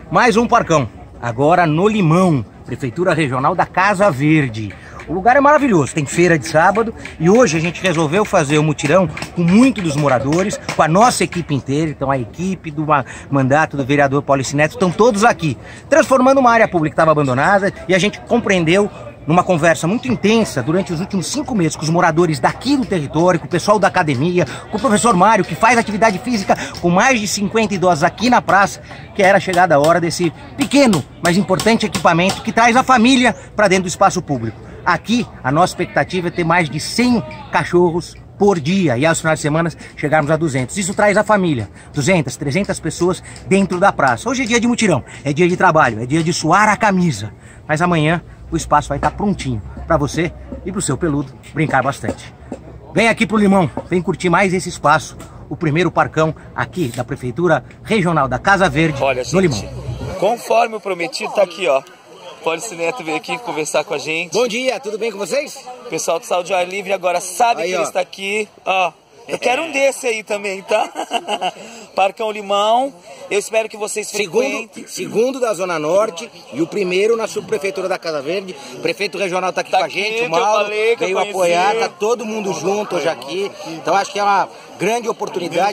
Mais um parcão, agora no Limão, Prefeitura Regional da Casa Verde. O lugar é maravilhoso, tem feira de sábado e hoje a gente resolveu fazer o mutirão com muitos dos moradores, com a nossa equipe inteira. Então a equipe do mandato do vereador Paulice Neto estão todos aqui, transformando uma área pública que estava abandonada, e a gente compreendeu numa conversa muito intensa durante os últimos 5 meses com os moradores daqui do território, com o pessoal da academia, com o professor Mário, que faz atividade física com mais de 50 idosos aqui na praça, que era chegada a hora desse pequeno, mas importante equipamento que traz a família para dentro do espaço público. Aqui, a nossa expectativa é ter mais de 100 cachorros por dia e aos finais de semana chegarmos a 200. Isso traz a família, 200, 300 pessoas dentro da praça. Hoje é dia de mutirão, é dia de trabalho, é dia de suar a camisa. Mas amanhã o espaço vai estar prontinho para você e para o seu peludo brincar bastante. Vem aqui pro Limão, vem curtir mais esse espaço, o primeiro parcão aqui da Prefeitura Regional da Casa Verde. Olha, no gente, Limão. Conforme o prometido, tá aqui, ó. Paulice Neto veio aqui conversar com a gente. Bom dia, tudo bem com vocês? O pessoal do Saúde ao Ar Livre agora sabe que ele está aqui. Ó, eu quero um desse aí também, tá? Parcão Limão. Eu espero que vocês frequentem. Segundo da Zona Norte e o primeiro na subprefeitura da Casa Verde. O prefeito regional tá aqui com a gente, o Mauro veio apoiar, tá todo mundo junto hoje aqui. Então acho que é uma grande oportunidade.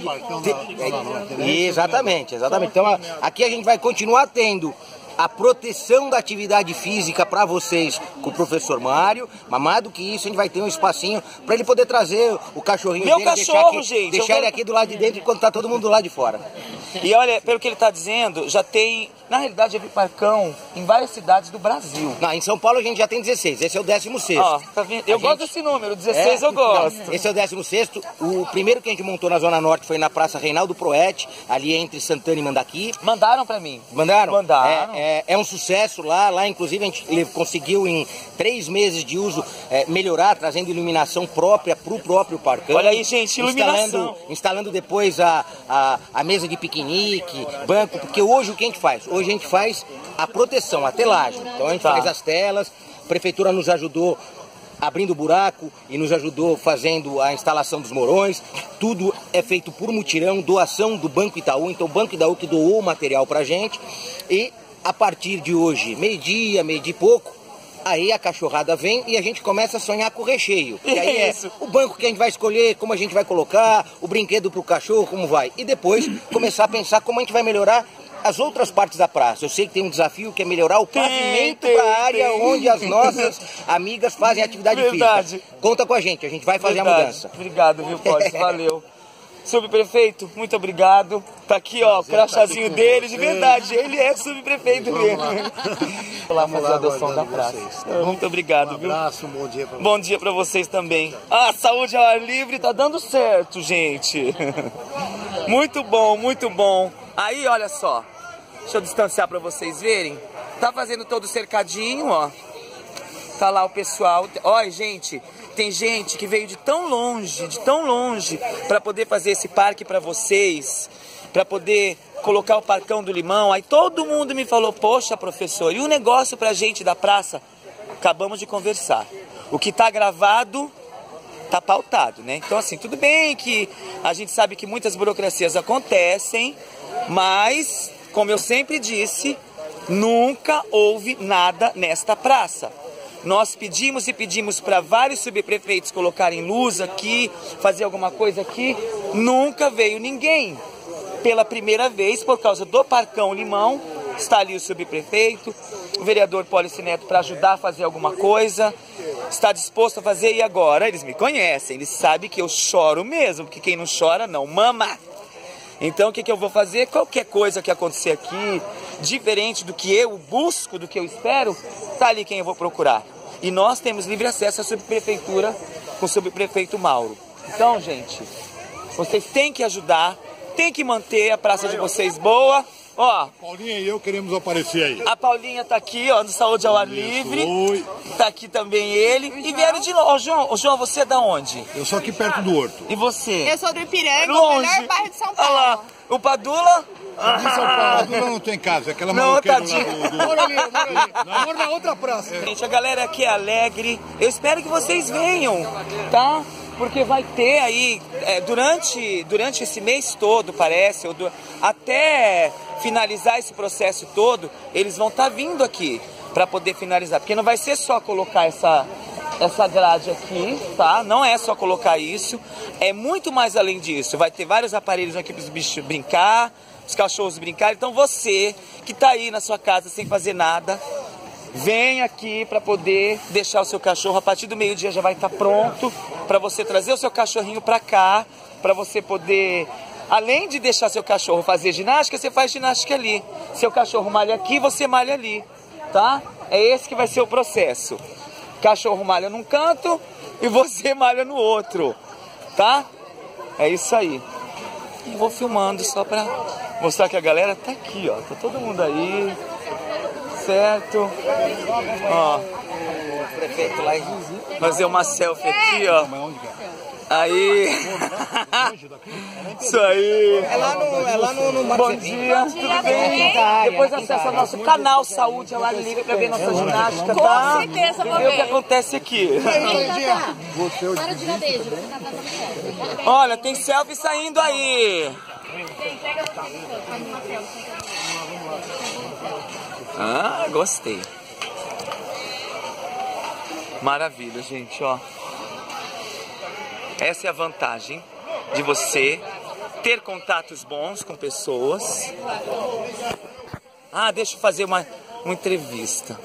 Exatamente. Então aqui a gente vai continuar tendo a proteção da atividade física para vocês com o professor Mário, mas mais do que isso, a gente vai ter um espacinho para ele poder trazer o cachorrinho Meu dele, cachorro, gente, deixar ele aqui do lado de dentro enquanto tá todo mundo do lado de fora. E olha, pelo que ele está dizendo, já tem, na realidade, já vi parcão em várias cidades do Brasil. Não, em São Paulo a gente já tem 16, esse é o 16º. Ó, tá vendo? Eu gosto desse número, 16 eu gosto. Não, esse é o 16º, o primeiro que a gente montou na Zona Norte foi na Praça Reinaldo Proete, ali entre Santana e Mandaqui. Mandaram pra mim. Mandaram? Mandaram. É um sucesso lá inclusive a gente conseguiu em 3 meses de uso melhorar, trazendo iluminação própria pro próprio parcão. Olha aí, gente, iluminação. Instalando depois a mesa de piquenique, banco, porque hoje o que a gente faz? Hoje a gente faz a proteção, a telagem. Então a gente faz as telas, a prefeitura nos ajudou abrindo o buraco e nos ajudou fazendo a instalação dos morões. Tudo é feito por mutirão, doação do Banco Itaú. Então o Banco Itaú que doou o material pra gente. E a partir de hoje, meio-dia e pouco, aí a cachorrada vem e a gente começa a sonhar com o recheio. E aí é o banco que a gente vai escolher, como a gente vai colocar, o brinquedo pro cachorro, como vai. E depois começar a pensar como a gente vai melhorar as outras partes da praça. Eu sei que tem um desafio que é melhorar o pavimento para a área onde as nossas amigas fazem atividade física. Conta com a gente vai fazer a mudança. Obrigado, viu, Paulice? Valeu. Subprefeito, muito obrigado. Tá aqui, ó, o crachazinho dele, de verdade. Ele é subprefeito mesmo. Lá fazer a adoção da praça. Muito obrigado, viu? Um abraço, um bom dia pra vocês. Bom dia pra vocês também. Ah, saúde ao ar livre, tá dando certo, gente. Muito bom, muito bom. Aí, olha só. Deixa eu distanciar pra vocês verem. Tá fazendo todo o cercadinho, ó. Tá lá o pessoal. Olha, gente, tem gente que veio de tão longe, para poder fazer esse parque para vocês, para poder colocar o Parcão do Limão. Aí todo mundo me falou, poxa, professor, e o negócio pra gente da praça? Acabamos de conversar. O que tá gravado tá pautado, né? Então, assim, tudo bem que a gente sabe que muitas burocracias acontecem, mas, como eu sempre disse, nunca houve nada nesta praça. Nós pedimos e pedimos para vários subprefeitos colocarem luz aqui, fazer alguma coisa aqui. Nunca veio ninguém. Pela primeira vez, por causa do Parcão Limão, está ali o subprefeito, o vereador Paulice Neto para ajudar a fazer alguma coisa. Está disposto a fazer e agora? Eles me conhecem, eles sabem que eu choro mesmo, porque quem não chora não mama. Então o que eu vou fazer? Qualquer coisa que acontecer aqui, diferente do que eu busco, do que eu espero, tá ali quem eu vou procurar. E nós temos livre acesso à subprefeitura com o subprefeito Mauro. Então, gente, vocês têm que ajudar, têm que manter a praça de vocês boa. Ó, Paulinha e eu queremos aparecer aí. A Paulinha tá aqui, ó, no Saúde ao Ar Livre. Oi. Tá aqui também ele. E vieram de longe. Ô, João, você é da onde? Eu sou aqui perto do Horto. E você? Eu sou do Ipiranga, longe. o melhor bairro de São Olha Paulo. lá, o Padula? De São Paulo. Eu não tô em casa, aquela Não, maluqueira tadinho. lá do... Mora ali. Mora na outra praça. Gente, a galera aqui é alegre. Eu espero que vocês venham, tá? porque vai ter aí, durante esse mês todo, parece, até finalizar esse processo todo, eles vão estar vindo aqui para poder finalizar, porque não vai ser só colocar essa grade aqui, tá? Não é só colocar isso, é muito mais além disso. Vai ter vários aparelhos aqui para os bichos brincar, os cachorros brincarem. Então você que tá aí na sua casa sem fazer nada, vem aqui para poder deixar o seu cachorro. A partir do meio-dia já vai estar pronto para você trazer o seu cachorrinho para cá, para você poder, além de deixar seu cachorro fazer ginástica, você faz ginástica ali. Seu cachorro malha aqui, você malha ali, tá? É esse que vai ser o processo. Cachorro malha num canto e você malha no outro, tá? É isso aí. Eu vou filmando só pra mostrar que a galera tá aqui, ó. Tá todo mundo aí, certo? Ó, o prefeito lá, fazer uma selfie aqui, ó. Aí, isso aí. É lá no Bom dia, tudo bem? Depois acessa nosso canal Saúde ao Ar Livre pra ver nossa ginástica, tá? Com certeza, vou E ver o que ver. acontece aqui. Para de dar beijo. Olha, tem selfie saindo aí. Ah, gostei. Maravilha, gente, ó. Essa é a vantagem de você ter contatos bons com pessoas. Ah, deixa eu fazer uma entrevista.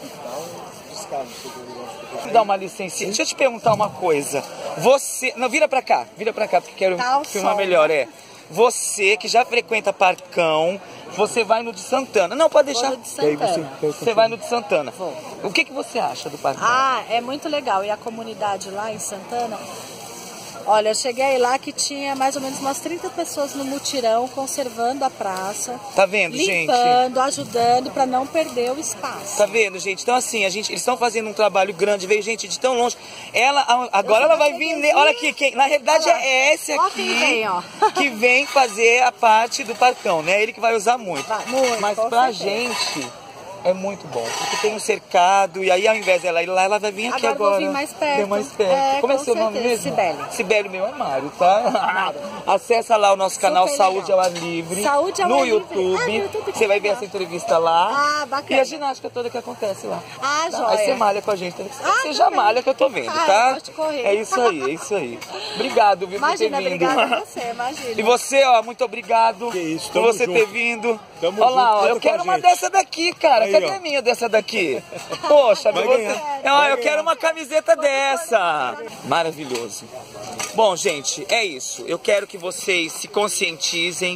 Deixa eu dar uma licença. Deixa eu te perguntar uma coisa. Você... Não, vira pra cá, porque quero filmar melhor. Você que já frequenta Parcão, você vai no de Santana. Não, pode deixar. De Santana. Você vai no de Santana. O que você acha do Parcão? Ah, é muito legal. E a comunidade lá em Santana... Olha, eu cheguei lá que tinha mais ou menos umas 30 pessoas no mutirão, conservando a praça. Tá vendo, gente? Limpando, ajudando para não perder o espaço. Tá vendo, gente? Então assim, eles estão fazendo um trabalho grande, veio gente de tão longe. Agora ela vai vir, olha aqui, na realidade é esse aqui que vem fazer a parte do Parcão, né? Ele que vai usar muito. Mas pra gente é muito bom, porque tem um cercado, e aí ao invés dela ir lá, ela vai vir aqui agora. Vou vir mais perto. Vem mais perto. Como é seu nome mesmo? Sibeli. Sibeli, meu é Mário, tá? Acessa lá o nosso canal Saúde ao Ar Livre. Saúde ao no Ar Livre. YouTube. YouTube. Você vai ver essa entrevista lá. Ah, bacana. E a ginástica toda que acontece lá. Ah, tá? joia. Aí você malha com a gente. Você já malha que eu tô vendo, tá? Eu gosto de correr. É isso aí, é isso aí. Obrigado, viu, por ter vindo. Obrigada a você, imagina. E você, ó, muito obrigado por você ter vindo. Olha lá, ó, eu quero uma dessa daqui, cara. Cadê a minha dessa daqui? Poxa, eu quero uma camiseta dessa. Maravilhoso. Bom, gente, é isso. Eu quero que vocês se conscientizem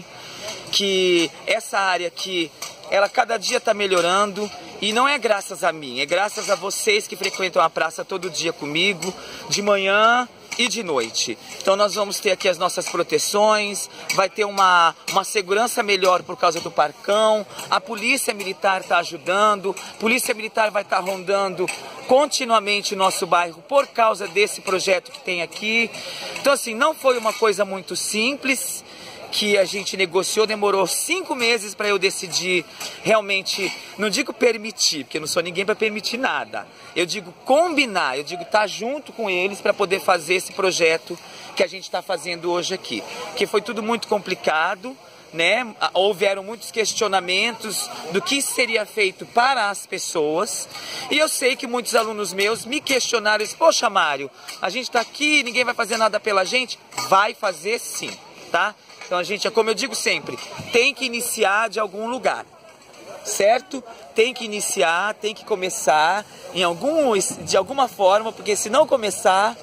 que essa área aqui, ela cada dia está melhorando. E não é graças a mim, é graças a vocês que frequentam a praça todo dia comigo, de manhã e de noite. Então nós vamos ter aqui as nossas proteções, vai ter uma segurança melhor por causa do Parcão, a polícia militar está ajudando, a polícia militar vai estar rondando continuamente o nosso bairro por causa desse projeto que tem aqui. Então assim, não foi uma coisa muito simples, que a gente negociou, demorou 5 meses para eu decidir realmente, não digo permitir, porque eu não sou ninguém para permitir nada. Eu digo combinar, eu digo estar junto com eles para poder fazer esse projeto que a gente está fazendo hoje aqui. Que foi tudo muito complicado, né? Houveram muitos questionamentos do que seria feito para as pessoas. E eu sei que muitos alunos meus me questionaram, poxa Mário, a gente está aqui, ninguém vai fazer nada pela gente? Vai fazer sim, tá? Então a gente, como eu digo sempre, tem que iniciar de algum lugar, certo? Tem que iniciar, tem que começar de alguma forma, porque se não começar,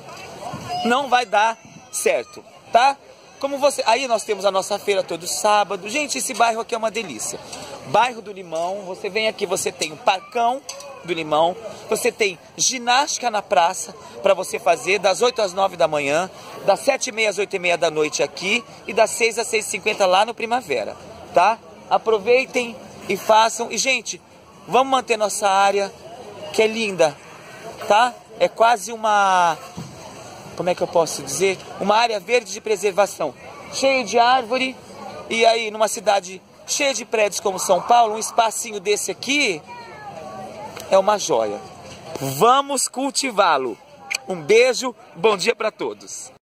não vai dar certo, tá? Como você, aí nós temos a nossa feira todo sábado. Gente, esse bairro aqui é uma delícia. Bairro do Limão, você vem aqui, você tem o Parcão do Limão, você tem ginástica na praça para você fazer das 8 às 9 da manhã, das 7h30 às 8h30 da noite aqui e das 6 às 6h50 lá no Primavera, tá? Aproveitem e façam. E gente, vamos manter nossa área, que é linda, tá? É quase uma, como é que eu posso dizer? Uma área verde de preservação, cheio de árvore. E aí numa cidade cheia de prédios como São Paulo, um espacinho desse aqui é uma joia. Vamos cultivá-lo. Um beijo, bom dia para todos.